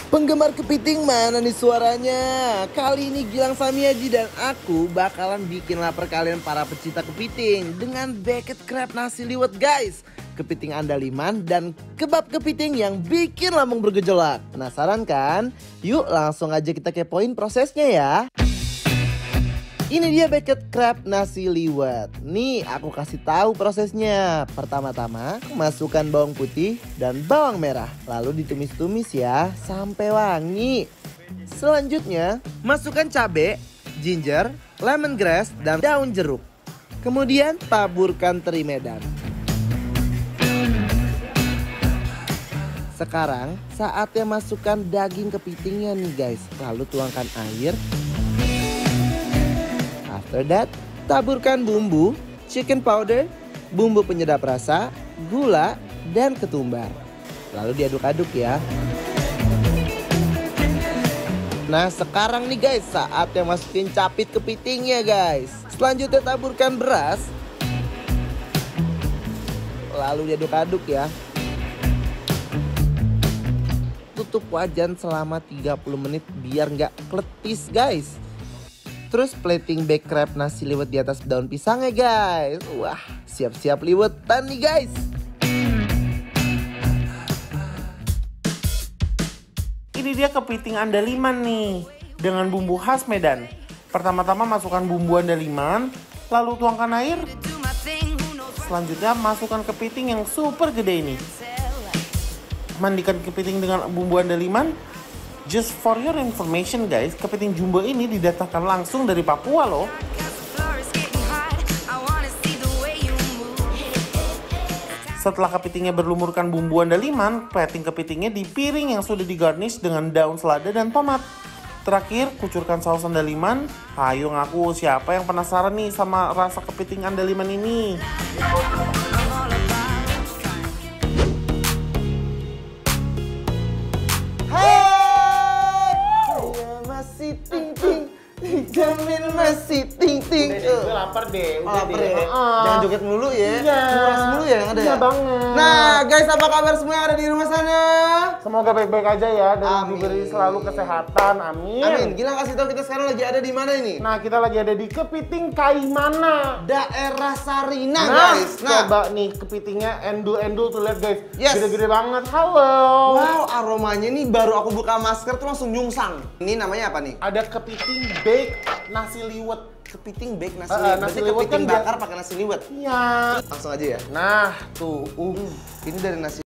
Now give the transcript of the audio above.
Penggemar kepiting mana nih suaranya? Kali ini Gilang Samiaji dan aku bakalan bikin lapar kalian para pecinta kepiting dengan bucket crab nasi liwet guys. Kepiting andaliman dan kebab kepiting yang bikin lambung bergejolak. Penasaran kan? Yuk langsung aja kita kepoin prosesnya ya. Ini dia bucket crab nasi liwet. Nih aku kasih tahu prosesnya. Pertama-tama masukkan bawang putih dan bawang merah. Lalu ditumis-tumis ya sampai wangi. Selanjutnya masukkan cabai, ginger, lemongrass dan daun jeruk. Kemudian taburkan teri medan. Sekarang saatnya masukkan daging kepitingnya nih guys. Lalu tuangkan air. After that, taburkan bumbu, chicken powder, bumbu penyedap rasa, gula, dan ketumbar. Lalu diaduk-aduk ya. Nah sekarang nih guys, saatnya masukin capit kepitingnya guys. Selanjutnya taburkan beras. Lalu diaduk-aduk ya. Tutup wajan selama 30 menit biar nggak kletis guys. Terus plating bucket crab nasi liwet di atas daun pisangnya guys. Wah, siap-siap liwetan nih guys. Ini dia kepiting andaliman nih, dengan bumbu khas Medan. Pertama-tama masukkan bumbu andaliman, lalu tuangkan air. Selanjutnya masukkan kepiting yang super gede ini. Mandikan kepiting dengan bumbu andaliman. Just for your information guys, kepiting jumbo ini didatangkan langsung dari Papua loh. Setelah kepitingnya berlumurkan bumbu andaliman, plating kepitingnya di piring yang sudah digarnish dengan daun selada dan tomat. Terakhir, kucurkan saus andaliman. Ayo ngaku siapa yang penasaran nih sama rasa kepiting andaliman ini? Jamin masih ting-ting. Gue lapar deh. Lapar ya? Jangan joget mulu ya. Iya. Nguras mulu ya yang ada ya? Banget. Nah guys, apa kabar semua yang ada di rumah sana? Semoga baik-baik aja ya dan Amin. diberi selalu kesehatan. Amin. Amin. Gilang kasih tahu kita sekarang lagi ada di mana ini? Nah, kita lagi ada di Kepiting Kaimana. Daerah Sarinah guys. Coba nih kepitingnya endul-endul tuh, lihat guys. Yes. Gede-gede banget. Halo. Wow, aromanya nih baru aku buka masker tuh langsung nyungsang. Ini namanya apa nih? Ada kepiting bake nasi liwet. Kepiting bake nasi liwet. Nasi Berarti liwet kepiting kan bakar pakai nasi liwet. Iya. Langsung aja ya. Nah, tuh. Ini dari nasi